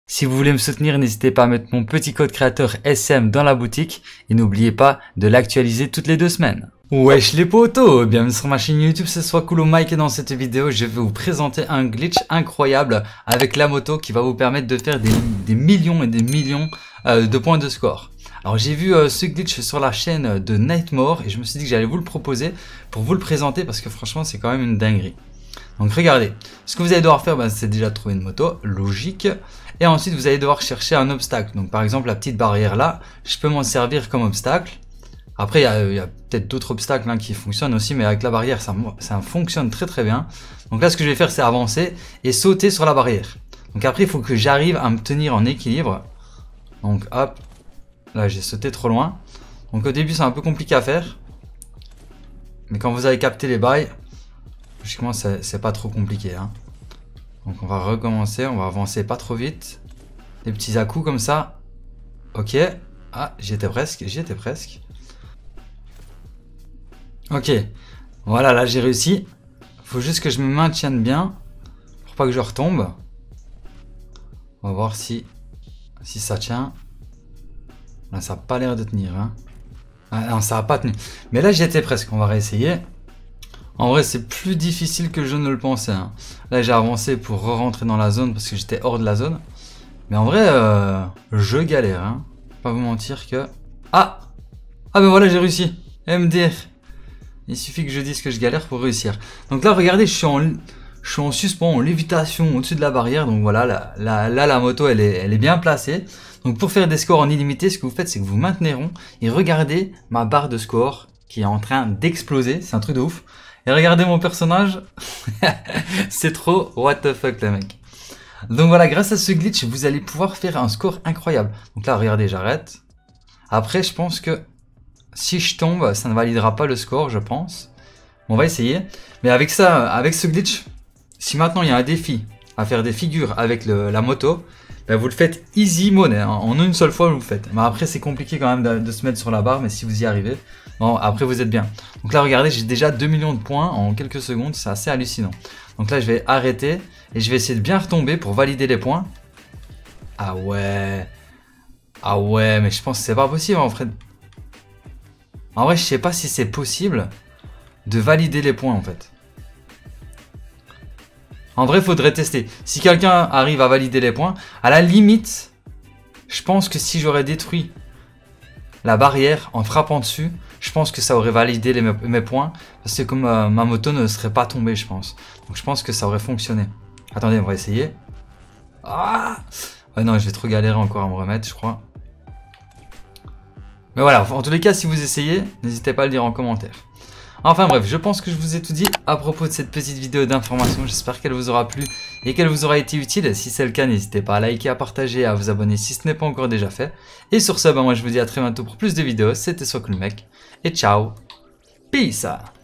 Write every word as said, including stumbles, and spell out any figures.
Si vous voulez me soutenir, n'hésitez pas à mettre mon petit code créateur S M dans la boutique et n'oubliez pas de l'actualiser toutes les deux semaines. Wesh les potos, bienvenue sur ma chaîne YouTube, c'est Swakulo Mike et dans cette vidéo je vais vous présenter un glitch incroyable avec la moto qui va vous permettre de faire des, des millions et des millions euh, de points de score. Alors j'ai vu euh, ce glitch sur la chaîne de Nightmare et je me suis dit que j'allais vous le proposer pour vous le présenter parce que franchement c'est quand même une dinguerie. Donc regardez, ce que vous allez devoir faire, ben, c'est déjà trouver une moto, logique. Et ensuite vous allez devoir chercher un obstacle. Donc par exemple la petite barrière là, je peux m'en servir comme obstacle. Après il y a, a peut-être d'autres obstacles hein, qui fonctionnent aussi, mais avec la barrière ça, ça fonctionne très très bien. Donc là ce que je vais faire c'est avancer et sauter sur la barrière. Donc après il faut que j'arrive à me tenir en équilibre. Donc hop, là j'ai sauté trop loin. Donc au début c'est un peu compliqué à faire. Mais quand vous avez capté les bails, logiquement c'est pas trop compliqué hein. Donc on va recommencer, on va avancer pas trop vite. Des petits à-coups comme ça. Ok. Ah, j'y étais presque, j'y étais presque. Ok. Voilà, là j'ai réussi. Faut juste que je me maintienne bien. Pour pas que je retombe. On va voir si, si ça tient. Là ça n'a pas l'air de tenir. Hein. Ah non, ça n'a pas tenu. Mais là j'y étais presque, on va réessayer. En vrai, c'est plus difficile que je ne le pensais. Hein. Là, j'ai avancé pour re-rentrer dans la zone parce que j'étais hors de la zone. Mais en vrai, euh, je galère. Hein. Pas vous mentir que... Ah Ah ben voilà, j'ai réussi. M D R. Il suffit que je dise que je galère pour réussir. Donc là, regardez, je suis en, je suis en suspens, en lévitation au-dessus de la barrière. Donc voilà, là, là, là la moto, elle est, elle est bien placée. Donc pour faire des scores en illimité, ce que vous faites, c'est que vous maintenez rond et regardez ma barre de score qui est en train d'exploser. C'est un truc de ouf. Et regardez mon personnage, c'est trop what the fuck les mecs. Donc voilà, grâce à ce glitch, vous allez pouvoir faire un score incroyable. Donc là, regardez, j'arrête. Après, je pense que si je tombe, ça ne validera pas le score, je pense. On va essayer. Mais avec ça, avec ce glitch, si maintenant il y a un défi à faire des figures avec le, la moto, ben vous le faites easy money. Hein. En une seule fois, vous le faites. Mais après, c'est compliqué quand même de, de se mettre sur la barre, mais si vous y arrivez... Bon, après vous êtes bien. Donc là regardez, j'ai déjà deux millions de points en quelques secondes, c'est assez hallucinant. Donc là je vais arrêter et je vais essayer de bien retomber pour valider les points. Ah ouais. Ah ouais, mais je pense que c'est pas possible en fait. En vrai je sais pas si c'est possible de valider les points en fait. En vrai il faudrait tester. Si quelqu'un arrive à valider les points, à la limite, je pense que si j'aurais détruit la barrière en frappant dessus, je pense que ça aurait validé les, mes points. Parce que comme euh, ma moto ne serait pas tombée, je pense. Donc je pense que ça aurait fonctionné. Attendez, on va essayer. Ah ouais, non, je vais trop galérer encore à me remettre, je crois. Mais voilà, en tous les cas, si vous essayez, n'hésitez pas à le dire en commentaire. Enfin bref, je pense que je vous ai tout dit à propos de cette petite vidéo d'information. J'espère qu'elle vous aura plu et qu'elle vous aura été utile. Si c'est le cas, n'hésitez pas à liker, à partager, à vous abonner si ce n'est pas encore déjà fait. Et sur ce, bah moi je vous dis à très bientôt pour plus de vidéos. C'était Swakulo Mike et ciao, peace.